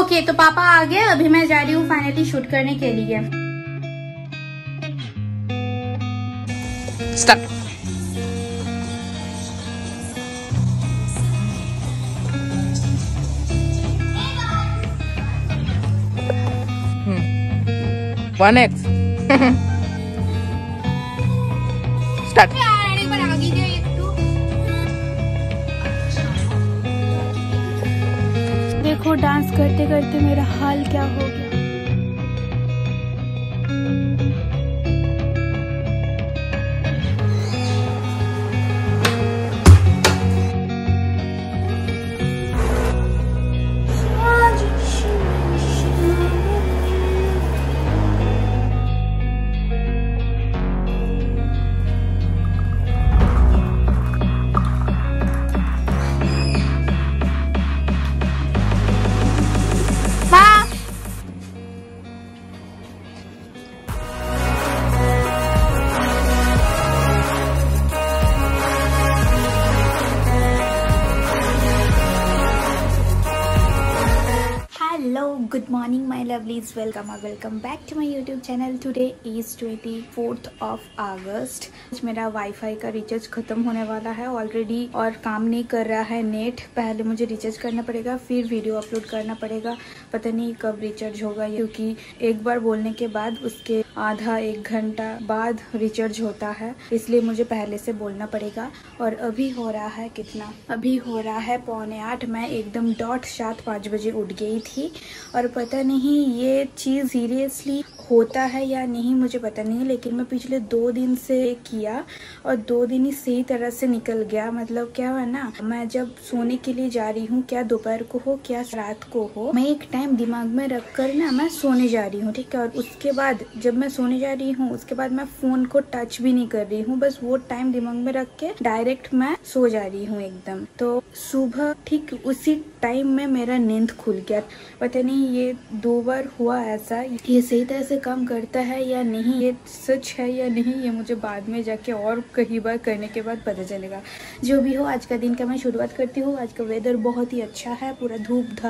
Okay तो पापा आ गए, अभी मैं जा रही हूँ फाइनली शूट करने के लिए। स्टार्ट। One X start. देखो डांस करते करते मेरा हाल क्या हो गया। Good morning my lovelies, welcome back to my YouTube channel. Today is 24th of August. मेरा वाईफाई का रिचार्ज खत्म होने वाला है ऑलरेडी और काम नहीं कर रहा है नेट। पहले मुझे रिचार्ज करना पड़ेगा, फिर वीडियो अपलोड करना पड़ेगा। पता नहीं कब रिचार्ज होगा, क्योंकि एक बार बोलने के बाद उसके आधा एक घंटा बाद रिचार्ज होता है, इसलिए मुझे पहले से बोलना पड़ेगा। और अभी हो रहा है कितना, अभी हो रहा है 7:45। मैं एकदम डॉट 7-5 बजे उठ गई थी और पता नहीं ये चीज़ सीरियसली होता है या नहीं मुझे पता नहीं, लेकिन मैं पिछले 2 दिन से किया और 2 दिन ही सही तरह से निकल गया। मतलब क्या है ना, मैं जब सोने के लिए जा रही हूँ, क्या दोपहर को हो क्या रात को हो, मैं एक टाइम दिमाग में रख कर ना मैं सोने जा रही हूँ, ठीक है। और उसके बाद जब मैं सोने जा रही हूँ उसके बाद मैं फोन को टच भी नहीं कर रही हूँ, बस वो टाइम दिमाग में रख के डायरेक्ट मैं सो जा रही हूँ एकदम। तो सुबह ठीक उसी टाइम में मेरा नींद खुल गया। पता नहीं ये 2 बार हुआ ऐसा, ये सही तरह से काम करता है या नहीं, ये सच है या नहीं, ये मुझे बाद में जाके और कई बार करने के बाद पता चलेगा। जो भी हो, आज का दिन का मैं शुरुआत करती हूँ। आज का वेदर बहुत ही अच्छा है, पूरा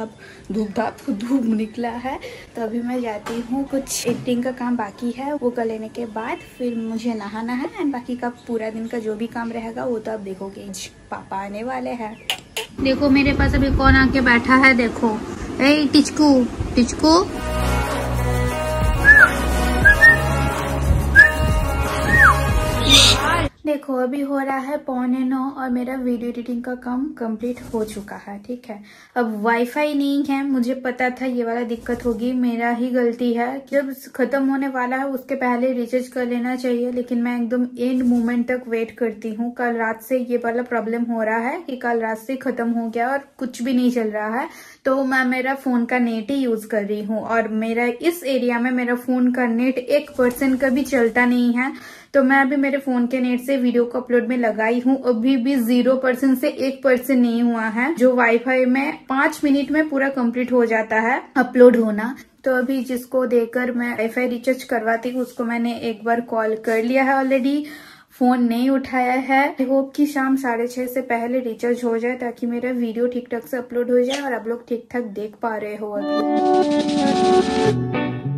धूप निकला है। तो अभी मैं जाती हूँ, कुछ एडिटिंग का काम बाकी है, वो कर लेने के बाद फिर मुझे नहाना है एंड बाकी का पूरा दिन का जो भी काम रहेगा वो तो आप देखोगे। पापा आने वाले हैं। देखो मेरे पास अभी कौन आके बैठा है, देखो ए टिचकू। देखो अभी हो रहा है 8:45 और मेरा वीडियो एडिटिंग का काम कंप्लीट हो चुका है, ठीक है। अब वाईफाई नहीं है, मुझे पता था ये वाला दिक्कत होगी, मेरा ही गलती है। जब खत्म होने वाला है उसके पहले रिचार्ज कर लेना चाहिए, लेकिन मैं एकदम एंड मोमेंट तक वेट करती हूँ। कल रात से ये वाला प्रॉब्लम हो रहा है कि कल रात से खत्म हो गया और कुछ भी नहीं चल रहा है। तो मैं मेरा फोन का नेट ही यूज कर रही हूँ और मेरा इस एरिया में मेरा फोन का नेट 1% का भी चलता नहीं है। तो मैं अभी मेरे फोन के नेट से वीडियो को अपलोड में लगाई हूँ, अभी भी 0% से 1% नहीं हुआ है, जो वाईफाई में 5 मिनट में पूरा कंप्लीट हो जाता है अपलोड होना। तो अभी जिसको देकर मैं वाईफाई रिचार्ज करवाती हूँ उसको मैंने एक बार कॉल कर लिया है ऑलरेडी, फोन नहीं उठाया है। आई होप कि शाम 6:30 से पहले रिचार्ज हो जाए ताकि मेरा वीडियो ठीक ठाक से अपलोड हो जाए और आप लोग ठीक ठाक देख पा रहे हो अभी।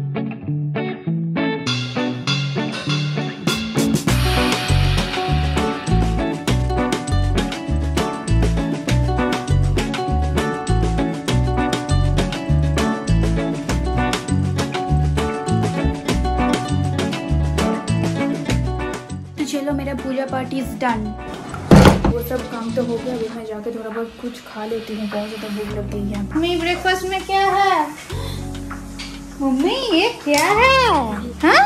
चलो मेरा पूजा पार्टी इज डन, वो सब काम तो हो गया। अभी मैं जाके थोड़ा बहुत कुछ खा लेती हूँ, बहुत ज्यादा भूख लग गई है। मम्मी ब्रेकफास्ट में क्या है? मम्मी ये क्या है? हाँ?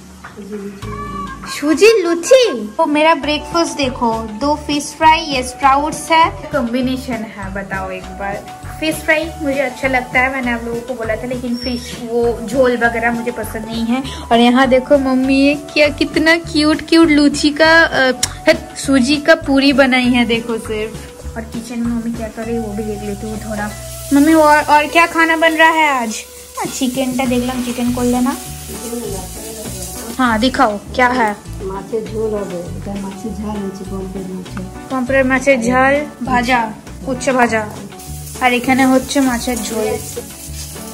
सूजी लूची। तो मेरा ब्रेकफास्ट देखो, 2 फिश फ्राई, ये स्प्राउट्स है, कॉम्बिनेशन है। बताओ एक बार, फिश फ्राई मुझे अच्छा लगता है, मैंने आप लोगों को बोला था, लेकिन फिश वो झोल वगैरह मुझे पसंद नहीं है। और यहाँ देखो मम्मी ये क्या कितना क्यूट लूची का सूजी का पूरी बनाई है, देखो सिर्फ। और किचन में मम्मी क्या कर रही है वो भी देख लेती हूँ थोड़ा। मम्मी और क्या खाना बन रहा है आज? चिकन टा देख लो, चिकन खोल लेना। हाँ दिखाओ क्या है? পমফ্রেট মাছের ঝাল ভাজা, উচ্ছে ভাজা, আর এখানে হচ্ছে মাছের ঝোল।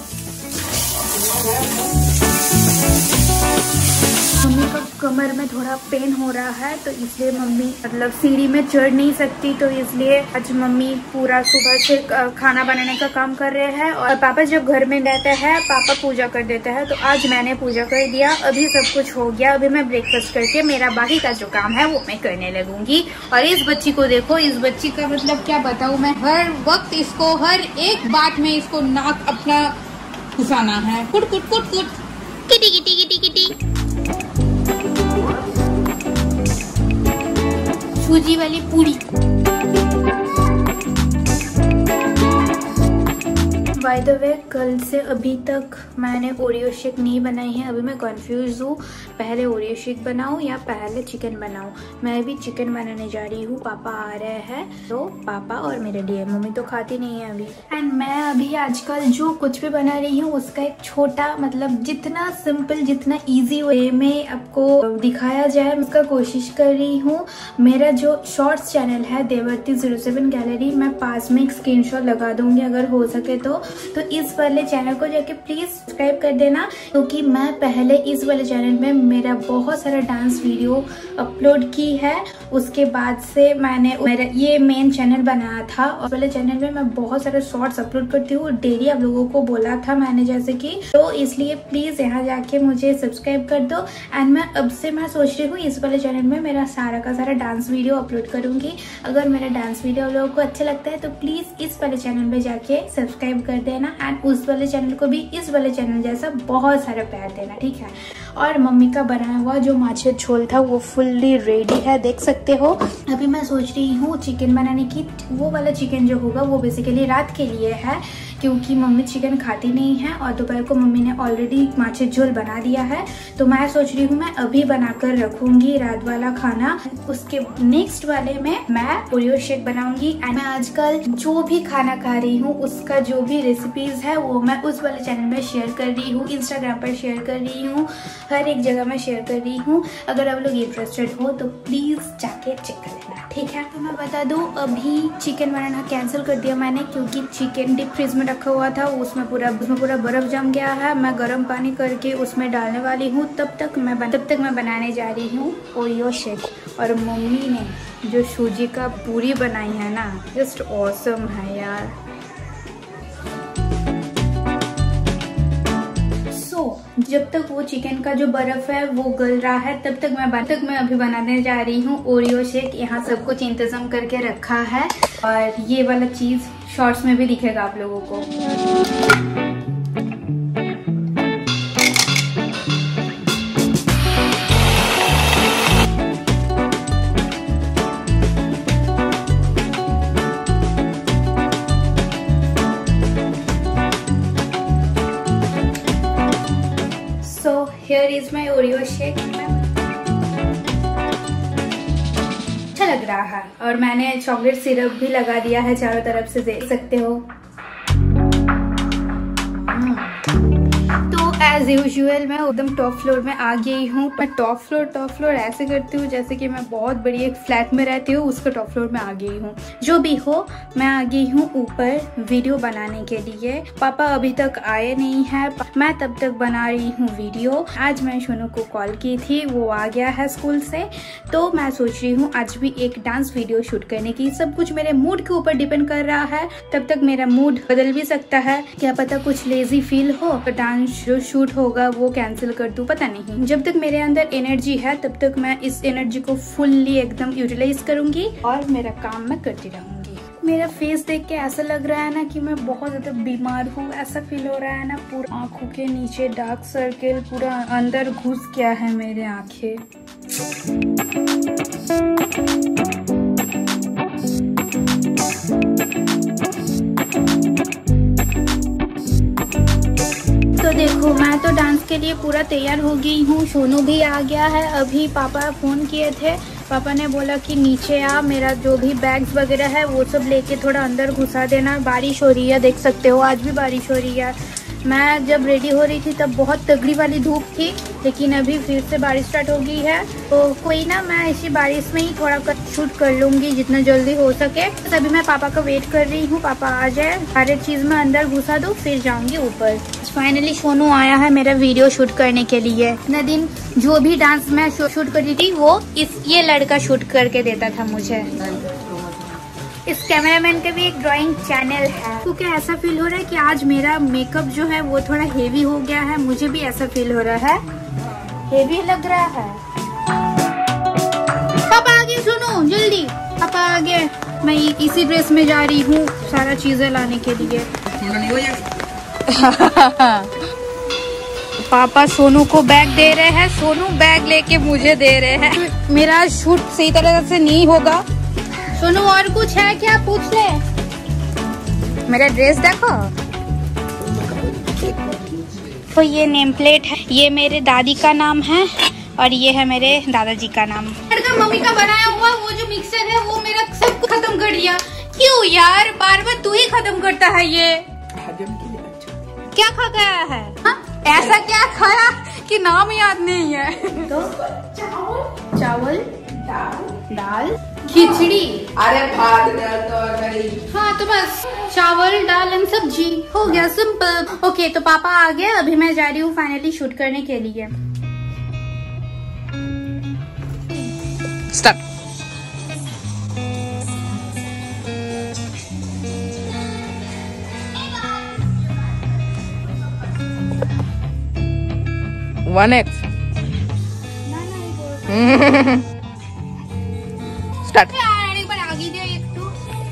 मम्मी का कमर में थोड़ा पेन हो रहा है, तो इसलिए मम्मी मतलब सीढ़ी में चढ़ नहीं सकती, तो इसलिए आज मम्मी पूरा सुबह से खाना बनाने का काम कर रहे हैं। और पापा जब घर में रहते हैं पापा पूजा कर देते हैं, तो आज मैंने पूजा कर दिया। अभी सब कुछ हो गया, अभी मैं ब्रेकफास्ट करके मेरा बाकी का जो काम है वो मैं करने लगूंगी। और इस बच्ची को देखो, इस बच्ची का मतलब क्या बताऊँ मैं, हर वक्त इसको हर एक बात में इसको नाक अपना घुसाना है। कुट कुट कुट कुट, किटी किटी किटी किटी। सूजी वाली पूरी। बाय द वे, कल से अभी तक मैंने ओरियो शेक नहीं बनाई है। अभी मैं कंफ्यूज हूँ, पहले ओरियो शेक बनाऊँ या पहले चिकन बनाऊँ। मैं भी चिकन बनाने जा रही हूँ, पापा आ रहे हैं तो पापा और मेरे लिए, मम्मी तो खाती नहीं है अभी। एंड मैं अभी आजकल जो कुछ भी बना रही हूँ उसका एक छोटा मतलब जितना सिंपल जितना ईजी वे में आपको दिखाया जाए उसका कोशिश कर रही हूँ। मेरा जो शॉर्ट्स चैनल है देवर्ती 07 गैलरी, मैं पास में एक स्क्रीनशॉट लगा दूंगी अगर हो सके तो इस वाले चैनल को जाके प्लीज सब्सक्राइब कर देना, क्योंकि मैं पहले इस वाले चैनल में मेरा बहुत सारा डांस वीडियो अपलोड की है। उसके बाद से मैंने मेरा ये मेन चैनल बनाया था, और वाले चैनल में मैं बहुत सारे शॉर्ट्स अपलोड करती हूँ डेली, आप लोगों को बोला था मैंने जैसे कि, तो इसलिए प्लीज यहाँ जाके मुझे सब्सक्राइब कर दो। एंड मैं अब से मैं सोच रही हूँ इस वाले चैनल में मेरा सारा का सारा डांस वीडियो अपलोड करूंगी। अगर मेरा डांस वीडियो आप लोगों को अच्छा लगता है तो प्लीज इस वाले चैनल में जाके सब्सक्राइब कर देना, एंड उस वाले चैनल को भी इस वाले चैनल जैसा बहुत सारा प्यार देना, ठीक है। और मम्मी का बनाया हुआ जो माछे झोल था वो फुल्ली रेडी है, देख सकते हो। अभी मैं सोच रही हूँ चिकन बनाने की। वो वाला चिकन जो होगा वो बेसिकली रात के लिए है, क्योंकि मम्मी चिकन खाती नहीं है और दोपहर को मम्मी ने ऑलरेडी माछे झोल बना दिया है। तो मैं सोच रही हूँ मैं अभी बनाकर रखूंगी रात वाला खाना, उसके नेक्स्ट वाले में मैं ओरियो शेक बनाऊंगी। एंड मैं आजकल जो भी खाना खा रही हूँ उसका जो भी रेसिपीज है वो मैं उस वाले चैनल में शेयर कर रही हूँ, इंस्टाग्राम पर शेयर कर रही हूँ, हर एक जगह में शेयर कर रही हूँ। अगर आप लोग इंटरेस्टेड हो तो प्लीज जाके चेक कर लेना, ठीक है। तो मैं बता दूं, अभी चिकन बनाना कैंसिल कर दिया मैंने, क्योंकि चिकन डीप फ्रीज में रखा हुआ था, उसमें पूरा बर्फ जम गया है। मैं गर्म पानी करके उसमें डालने वाली हूँ, तब तक मैं बनाने जा रही हूँ ओरियो शेक। और मम्मी ने जो सूजी का पूरी बनाई है ना, जस्ट ऑसम है यार। जब तक वो चिकन का जो बर्फ है वो गल रहा है तब तक मैं अभी बनाने जा रही हूँ ओरियो शेक। यहाँ सब कुछ इंतजाम करके रखा है, और ये वाला चीज शॉर्ट्स में भी दिखेगा आप लोगों को। Here is my Oreo shake। अच्छा लग रहा है, और मैंने चॉकलेट सिरप भी लगा दिया है चारों तरफ से, देख सकते हो। तो एज यूजुअल मैं एकदम टॉप फ्लोर में आ गई हूँ। मैं टॉप फ्लोर ऐसे करती हूँ जैसे कि मैं बहुत बड़ी एक फ्लैट में रहती हूँ, उसका टॉप फ्लोर में आ गई हूँ। जो भी हो, मैं आ गई हूँ ऊपर वीडियो बनाने के लिए। पापा अभी तक आए नहीं है, मैं तब तक बना रही हूँ वीडियो। आज मैं सोनू को कॉल की थी, वो आ गया है स्कूल से, तो मैं सोच रही हूँ आज भी एक डांस वीडियो शूट करने की। सब कुछ मेरे मूड के ऊपर डिपेंड कर रहा है, तब तक मेरा मूड बदल भी सकता है, क्या पता कुछ लेजी फील हो, डांस जो शूट होगा वो कैंसिल कर दूं, पता नहीं। जब तक मेरे अंदर एनर्जी है तब तक मैं इस एनर्जी को फुल्ली एकदम यूटिलाइज करूंगी और मेरा काम मैं करती रहूंगी। मेरा फेस देख के ऐसा लग रहा है ना कि मैं बहुत ज्यादा बीमार हूँ, ऐसा फील हो रहा है ना। पूरा आंखों के नीचे डार्क सर्किल पूरा अंदर घुस गया है मेरे आंखें। तो देखो, मैं तो डांस के लिए पूरा तैयार हो गई हूँ। सोनू भी आ गया है। अभी पापा फोन किए थे, पापा ने बोला कि नीचे आ, मेरा जो भी बैग्स वगैरह है वो सब लेके थोड़ा अंदर घुसा देना। बारिश हो रही है, देख सकते हो, आज भी बारिश हो रही है। मैं जब रेडी हो रही थी तब बहुत तगड़ी वाली धूप थी, लेकिन अभी फिर से बारिश स्टार्ट हो गई है। तो कोई ना, मैं इसी बारिश में ही थोड़ा शूट कर लूँगी जितना जल्दी हो सके। तो अभी मैं पापा का वेट कर रही हूँ, पापा आ जाए, हर एक चीज़ में अंदर घुसा दूँ, फिर जाऊँगी ऊपर। फाइनली सोनू आया है मेरा वीडियो शूट करने के लिए। इतने दिन जो भी डांस मैं शूट करती थी वो ये लड़का शूट करके देता था मुझे। इस कैमरामैन का भी एक ड्राइंग चैनल है। क्योंकि ऐसा फील हो रहा है कि आज मेरा मेकअप जो है वो थोड़ा हेवी हो गया है, मुझे भी ऐसा फील हो रहा है, हेवी लग रहा है। पापा आगे सुनो जल्दी, पापा आगे। मैं इसी ड्रेस में जा रही हूँ सारा चीजें लाने के लिए। पापा सोनू को बैग दे रहे हैं, सोनू बैग लेके मुझे दे रहे हैं। मेरा शूट सही तरह से नहीं होगा। सोनू और कुछ है क्या पूछ ले। मेरा ड्रेस देखो। तो ये नेम प्लेट है, ये मेरे दादी का नाम है और ये है मेरे दादाजी का नाम। मम्मी का बनाया हुआ वो जो मिक्सर है वो मेरा सब खत्म कर दिया। क्यों यार, बार बार तू ही खत्म करता है। ये क्या खा गया है? हा? ऐसा क्या खाया कि नाम याद नहीं है। तो चावल दाल खिचड़ी, अरे भात तरकारी। हाँ तो बस चावल दाल एंड सब्जी हो गया, सिंपल। ओके तो पापा आ गए, अभी मैं जा रही हूँ फाइनली शूट करने के लिए। स्टार्ट। One X. Start. एक बार आगे दे एक तो।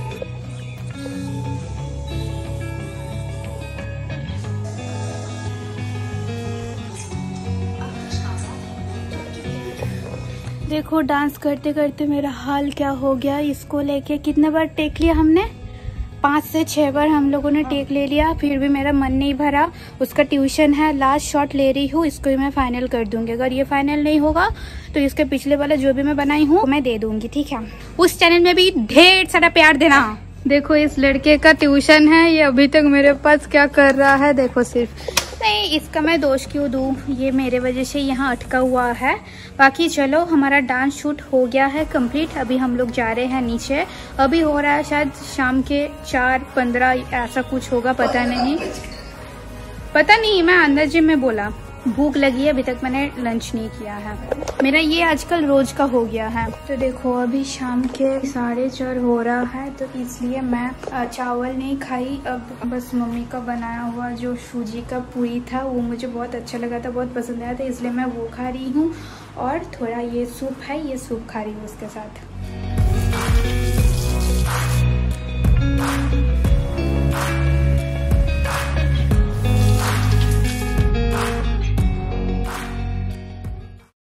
देखो डांस करते करते मेरा हाल क्या हो गया। इसको लेके कितने बार टेक लिया हमने, 5 से 6 बार हम लोगों ने टेक ले लिया, फिर भी मेरा मन नहीं भरा। उसका ट्यूशन है, लास्ट शॉट ले रही हूँ, इसको भी मैं फाइनल कर दूंगी। अगर ये फाइनल नहीं होगा तो इसके पिछले वाला जो भी मैं बनाई हूँ मैं दे दूंगी, ठीक है। उस चैनल में भी ढेर सारा प्यार देना। देखो इस लड़के का ट्यूशन है, ये अभी तक मेरे पास क्या कर रहा है देखो। सिर्फ नहीं, इसका मैं दोष क्यों दूँ, ये मेरे वजह से यहाँ अटका हुआ है। बाकी चलो हमारा डांस शूट हो गया है कंप्लीट। अभी हम लोग जा रहे हैं नीचे। अभी हो रहा है शायद शाम के 4:15 ऐसा कुछ होगा, पता नहीं। मैं अंदर जिम में बोला भूख लगी है, अभी तक मैंने लंच नहीं किया है। मेरा ये आजकल रोज का हो गया है। तो देखो अभी शाम के 4:30 हो रहा है, तो इसलिए मैं चावल नहीं खाई। अब बस मम्मी का बनाया हुआ जो सूजी का पूरी था वो मुझे बहुत अच्छा लगा था, बहुत पसंद आया था, इसलिए मैं वो खा रही हूँ। और थोड़ा ये सूप है, ये सूप खा रही हूँ उसके साथ।